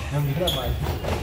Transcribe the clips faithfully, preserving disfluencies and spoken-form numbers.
연기란 말이야.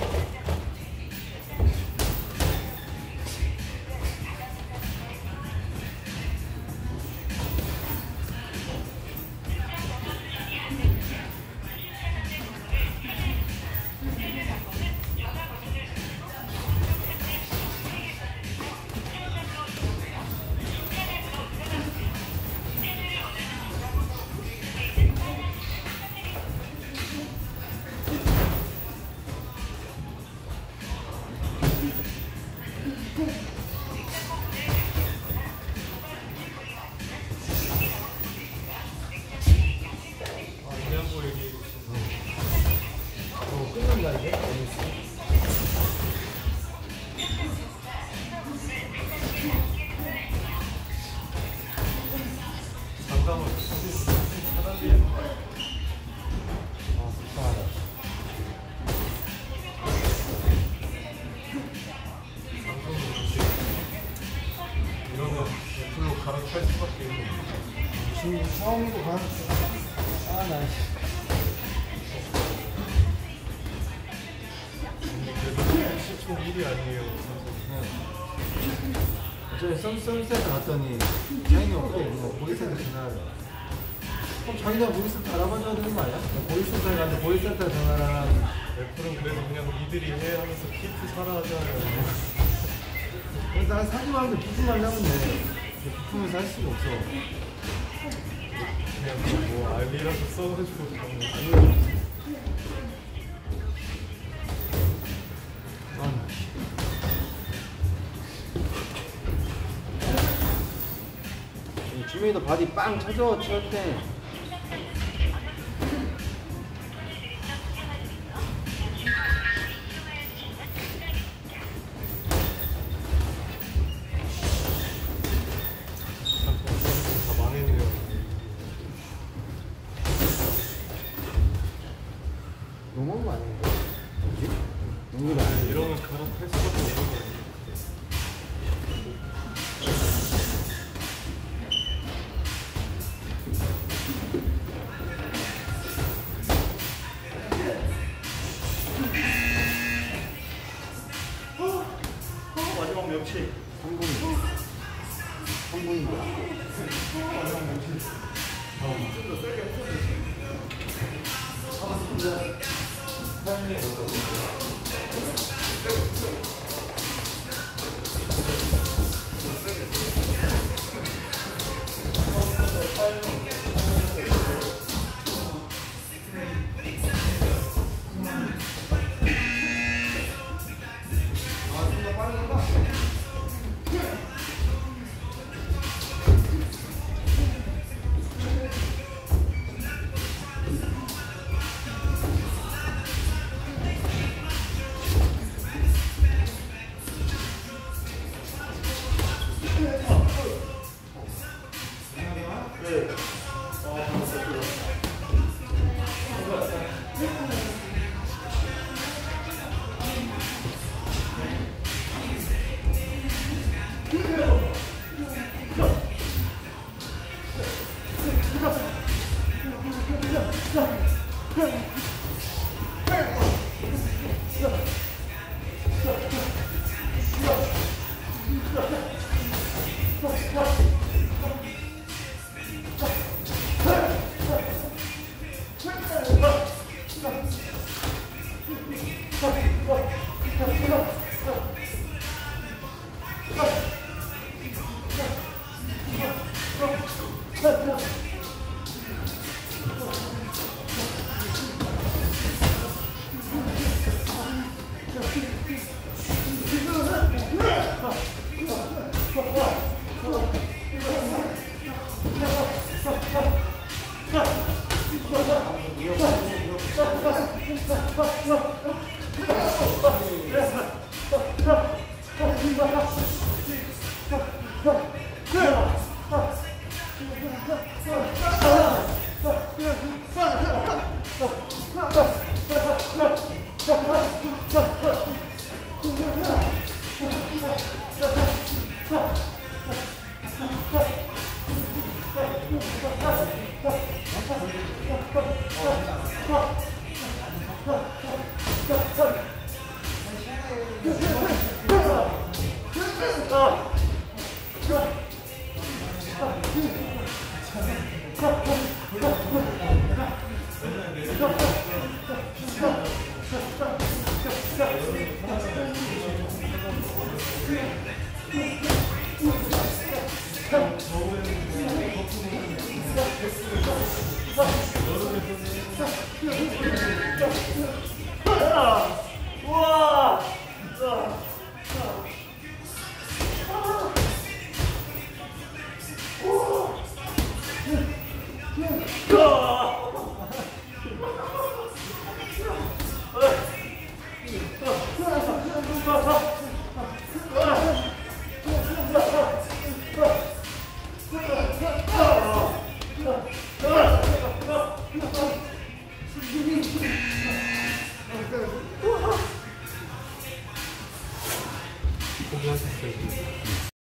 지금 처음이고 가. 아, 나. 시총 일 위 아니에요. 어제 서비스센터 갔더니 자기네 없고 뭐 보이센터 전화를. 그럼 자기네가 보이센터 알아봐줘야 되는 거 아니야? 보이센터에 갔는데 보이센터 전화를 하면 애플은 그래도 그냥 이들이 해 하면서 키트 사라 하잖아요. 그래서 난 사지 말고 부품만 사면 돼. 부품을 살 수가 없어. 그냥 뭐 알리라서 써가지고 그런 주민이도 바디 빵 쳐줘, 칠 때. 다 망했네요. 너무한 거 아니에요? 뭐지? 너무 아니에요. 이러면 그런 할 수밖에 없는 거 아니에요? 마지막 명치 삼 분이 삼 분인 거야. 마지막 명치 좀더 세게 해주세요. 어. 포기하셨어요.